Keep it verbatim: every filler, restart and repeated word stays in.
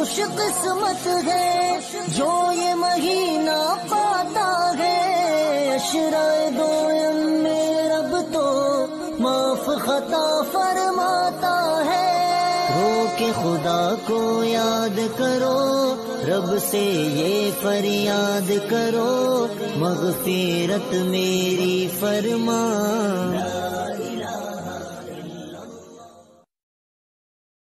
खुश किस्मत है जो ये महीना पाता है। अशराए दोयम में रब तो माफ खता फरमाता है। रो के खुदा को याद करो, रब से ये फरियाद करो, मगफिरत मेरी फरमा।